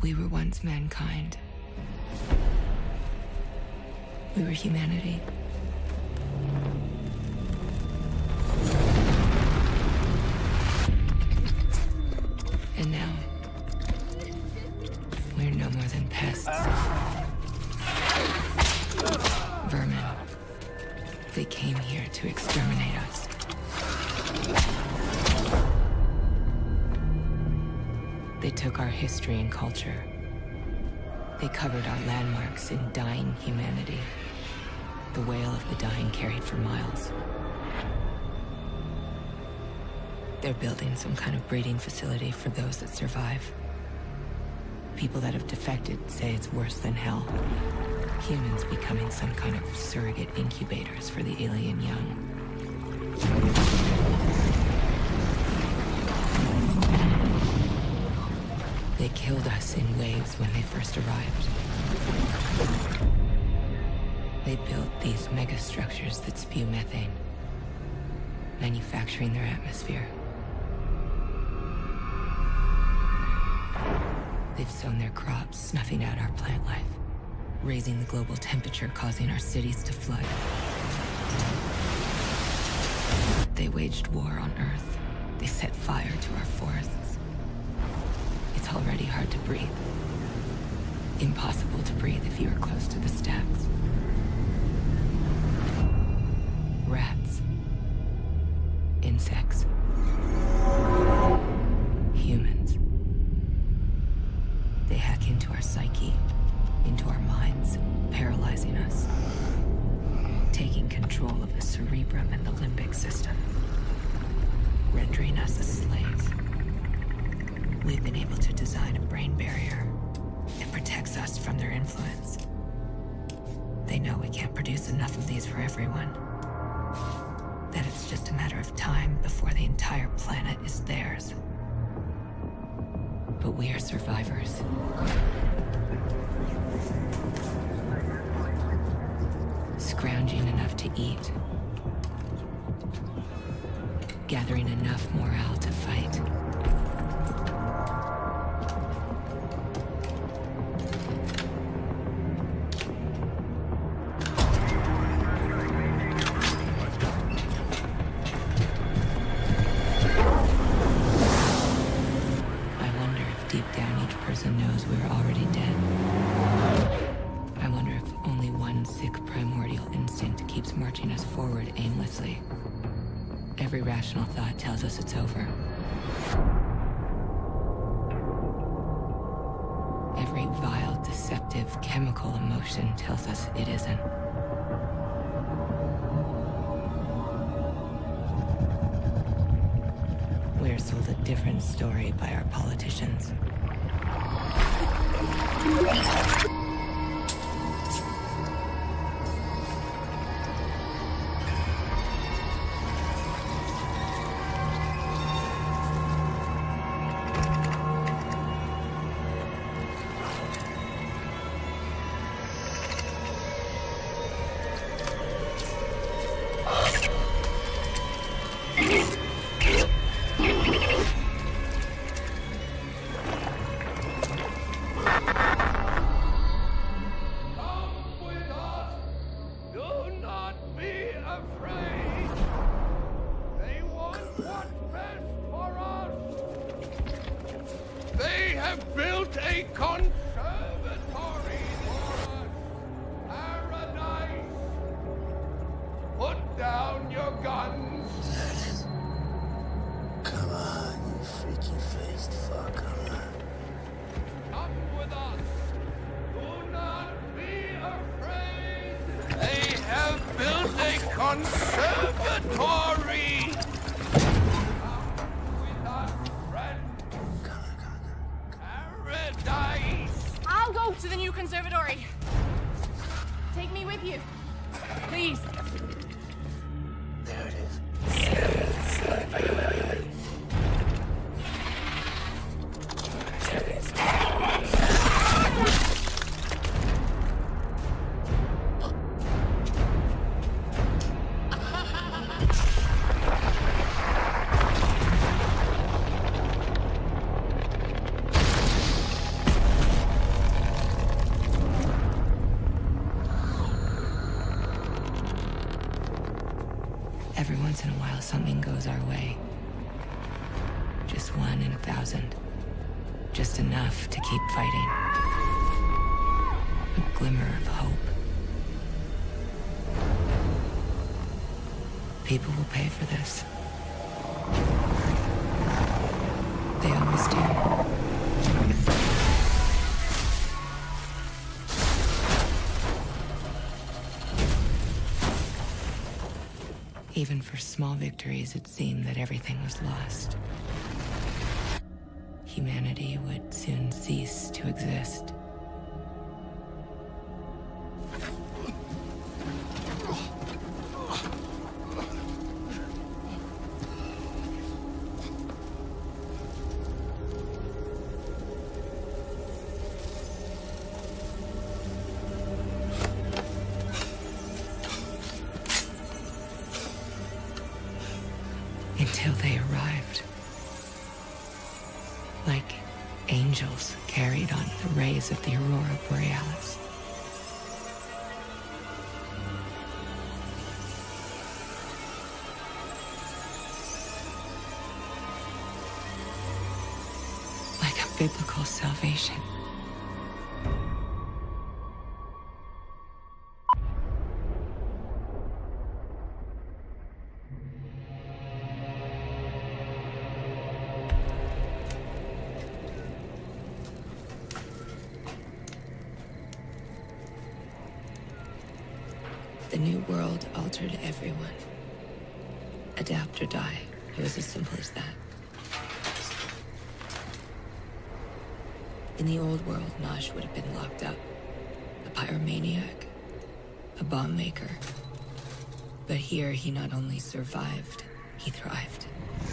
We were once mankind. We were humanity. And now, we're no more than pests. Vermin. They came here to exterminate us. They took our history and culture. They covered our landmarks in dying humanity. The wail of the dying carried for miles. They're building some kind of breeding facility for those that survive. People that have defected say it's worse than hell. Humans becoming some kind of surrogate incubators for the alien young. They killed us in waves when they first arrived. They built these megastructures that spew methane, manufacturing their atmosphere. They've sown their crops, snuffing out our plant life, raising the global temperature, causing our cities to flood. They waged war on Earth. They set fire to our forests. It's already hard to breathe. Impossible to breathe if you are close to the stacks. Rats. Insects. Humans. They hack into our psyche, into our minds, paralyzing us. Taking control of the cerebrum and the limbic system. Rendering us as slaves. We've been able to design a brain barrier that protects us from their influence. They know we can't produce enough of these for everyone. That it's just a matter of time before the entire planet is theirs. But we are survivors. Scrounging enough to eat. Gathering enough morale to fight. Knows we're already dead. I wonder if only one sick primordial instinct keeps marching us forward aimlessly. Every rational thought tells us it's over. Every vile, deceptive, chemical emotion tells us it isn't. We're sold a different story by our politicians. Conservatory! Paradise! I'll go to the new conservatory. Take me with you. Please. There it is. Every once in a while, something goes our way. Just 1 in 1,000. Just enough to keep fighting. A glimmer of hope. People will pay for this. They always do. Even for small victories, it seemed that everything was lost. Humanity would soon cease to exist. Until they arrived. Like angels carried on the rays of the Aurora Borealis. Like a biblical salvation. The new world altered everyone. Adapt or die. It was as simple as that. In the old world, Nosh would have been locked up. A pyromaniac. A bomb maker. But here, he not only survived, he thrived.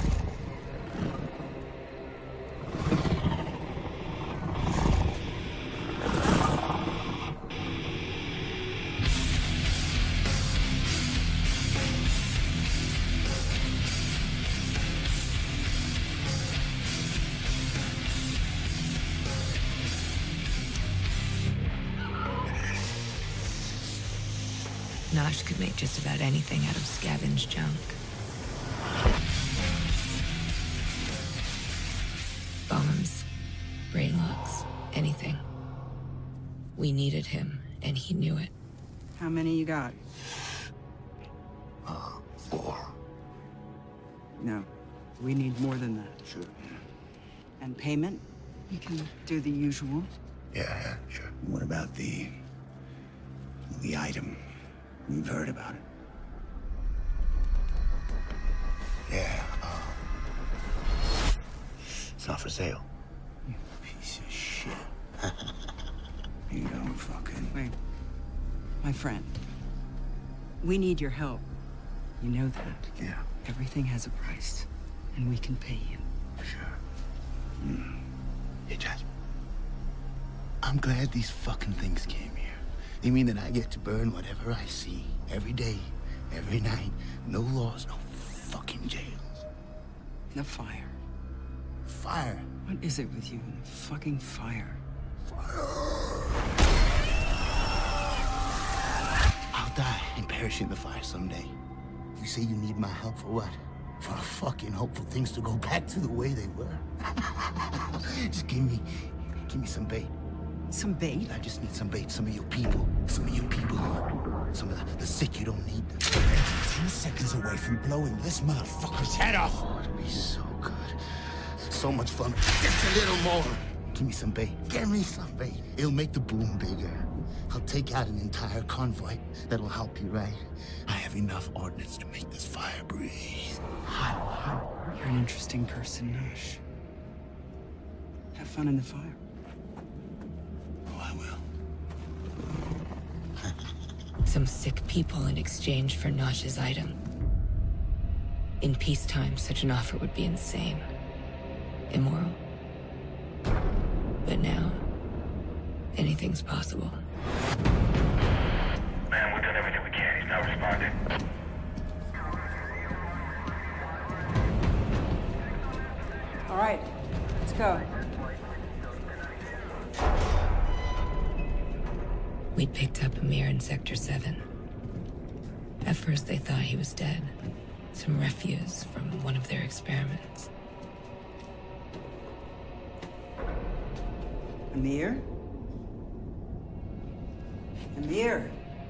Nosh could make just about anything out of scavenged junk. Bombs, brain locks, anything. We needed him, and he knew it. How many you got? 4. No, we need more than that. Sure. And payment? We can do the usual. Yeah, sure. What about the item? We've heard about it. Yeah, it's not for sale. You piece of shit. You don't fucking... Wait. My friend. We need your help. You know that. Yeah. Everything has a price. And we can pay you. Sure. Hey, Jasmine. I'm glad these fucking things came here. They mean that I get to burn whatever I see. Every day, every night. No laws, no fucking jails. The fire. Fire. What is it with you and the fucking fire? I'll die and perish in the fire someday. You say you need my help for what? For the fucking hopeful things to go back to the way they were? Just give me some bait. Some bait? I just need some bait. Some of your people. Some of you people. Some of the sick you don't need them. 2 seconds away from blowing this motherfucker's head off. Oh, it'd be so good. So much fun. Just a little more. Give me some bait. Give me some bait. It'll make the boom bigger. I'll take out an entire convoy. That'll help you, right? I have enough ordnance to make this fire breathe. You're an interesting person, Nosh. Have fun in the fire. Oh, I will. Some sick people in exchange for Nosh's item. In peacetime, such an offer would be insane. Immoral. But now, anything's possible. Man, we've done everything we can. He's not responding. All right, let's go. We'd picked up Amir in Sector 7. At first, they thought he was dead. Some refuse from one of their experiments. Amir? Amir?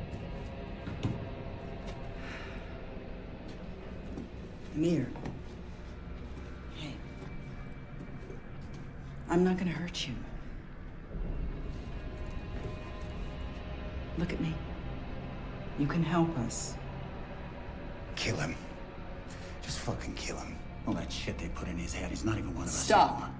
Amir. Hey. I'm not gonna hurt you. Look at me. You can help us. Kill him. Just fucking kill him. All that shit they put in his head, he's not even one of us Stop. anymore.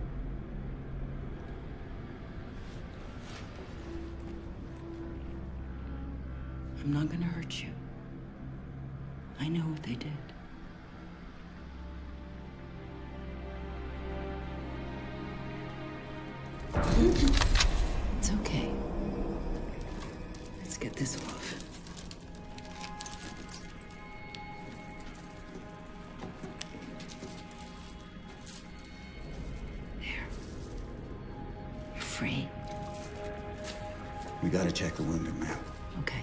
I'm not gonna hurt you. I know what they did. It's okay. Let's get this off. There. You're free. We gotta check the wounded man. Okay.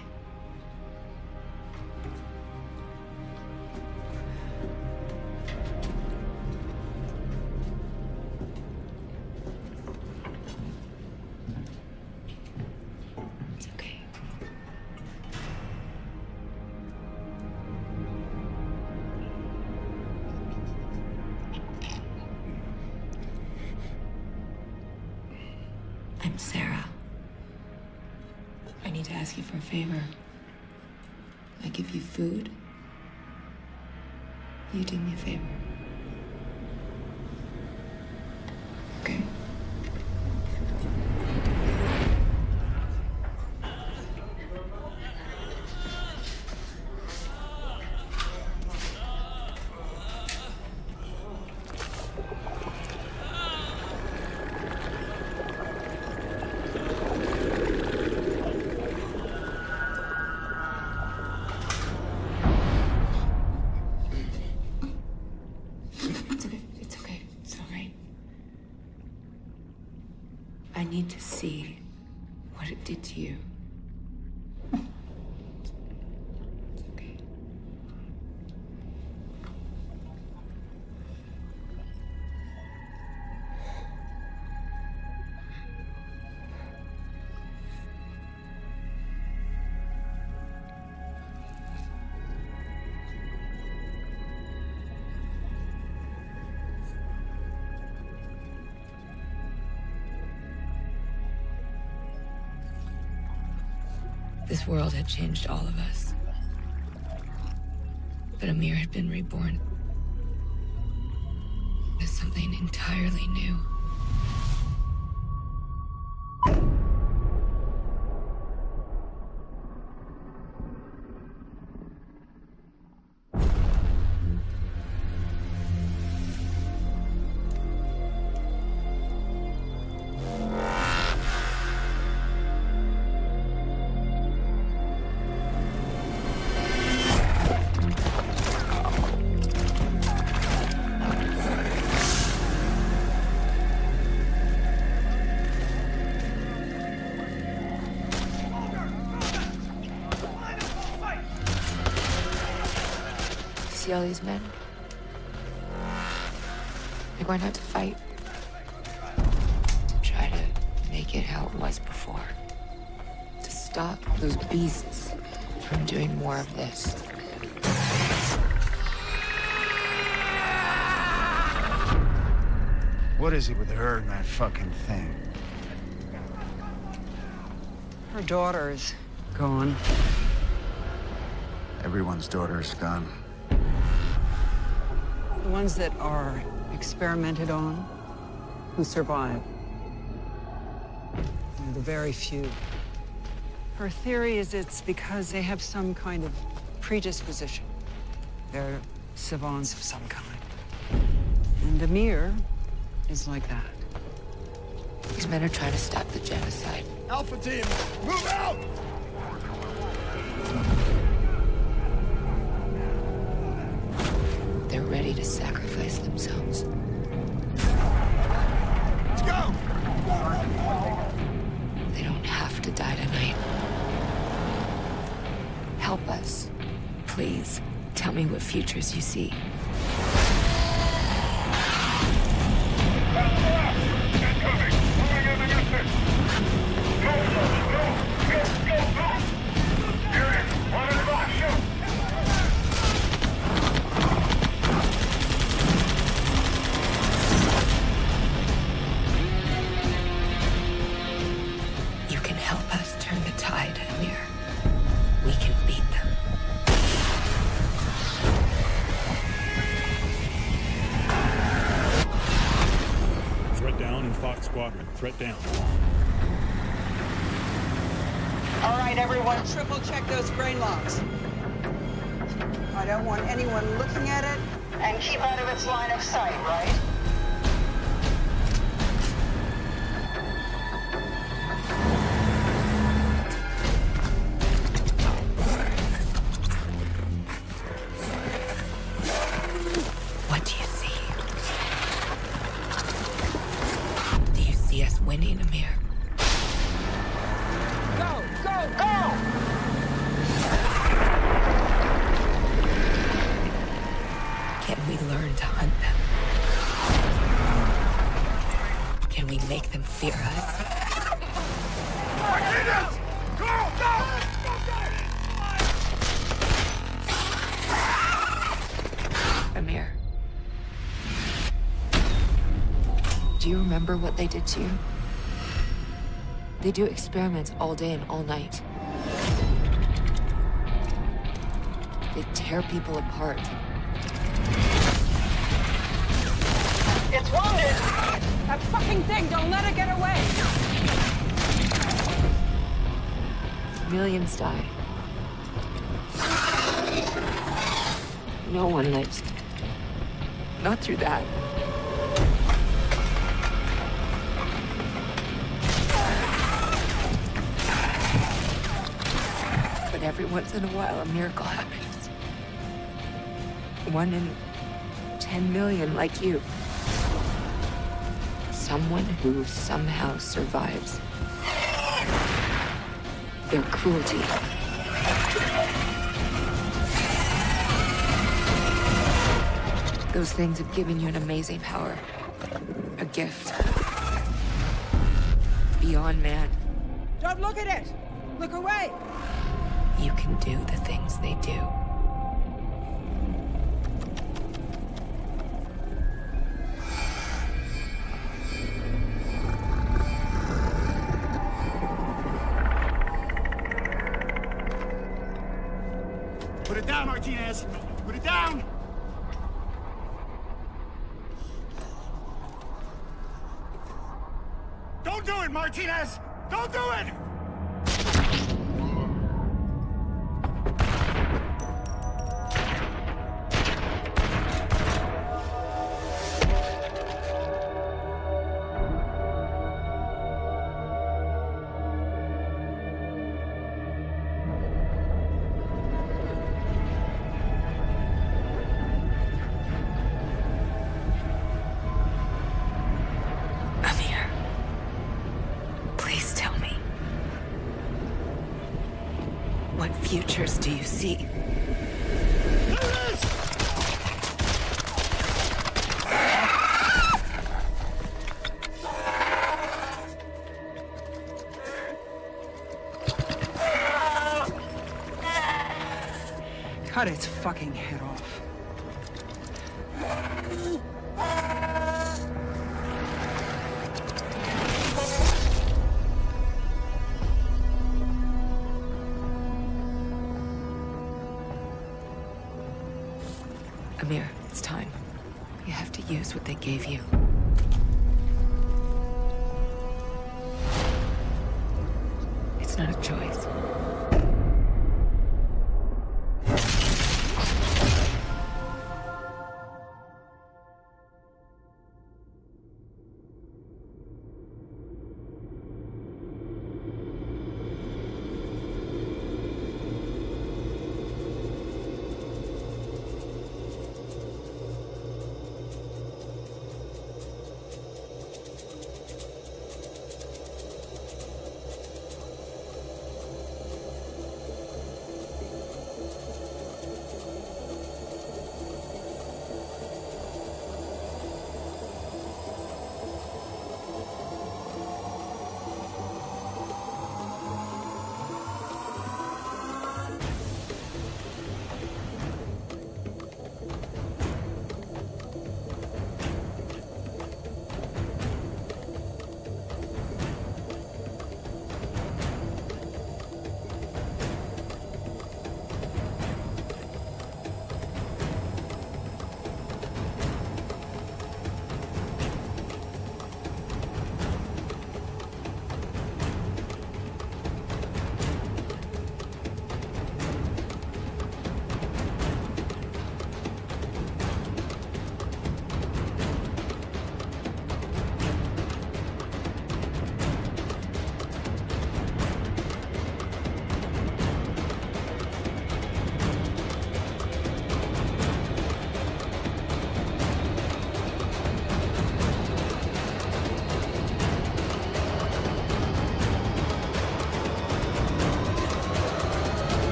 It's okay. I'm Sarah. I need to ask you for a favor. I give you food. You do me a favor. Okay? It's okay. It's okay. It's all right. I need to see what it did to you. It's okay. This world had changed all of us. But Amir had been reborn as something entirely new. See all these men? They're going out to fight. To try to make it how it was before. To stop those beasts from doing more of this. What is it with her and that fucking thing? Her daughter's gone. Everyone's daughter's gone. The ones that are experimented on, who survive. They're the very few. Her theory is it's because they have some kind of predisposition. They're savants of some kind. And Amir is like that. These men are trying to stop the genocide. Alpha team, move out! They're ready to sacrifice themselves. Let's go! They don't have to die tonight. Help us, please. Tell me what futures you see. You can help us turn the tide, Amir. We can beat them. Threat down in Fox Squadron. Threat down. All right, everyone, triple check those brain locks. I don't want anyone looking at it. And keep out of its line of sight, right? What do you see? Do you see us winning, Amir? Go, go, go! Can we learn to hunt them? Can we make them fear us? Amir. Do you remember what they did to you? They do experiments all day and all night. They tear people apart. It's wounded! That fucking thing, don't let it get away! Millions die. No one lives. Not through that. But every once in a while, a miracle happens. 1 in 10 million like you. Someone who somehow survives their cruelty. Those things have given you an amazing power. A gift. Beyond man. Don't look at it! Look away! You can do the things they do. Put it down, Martinez! Put it down! Don't do it, Martinez! Don't do it! Amir, please tell me. What futures do you see? Cut its fucking head off. Amir, it's time. You have to use what they gave you. It's not a choice.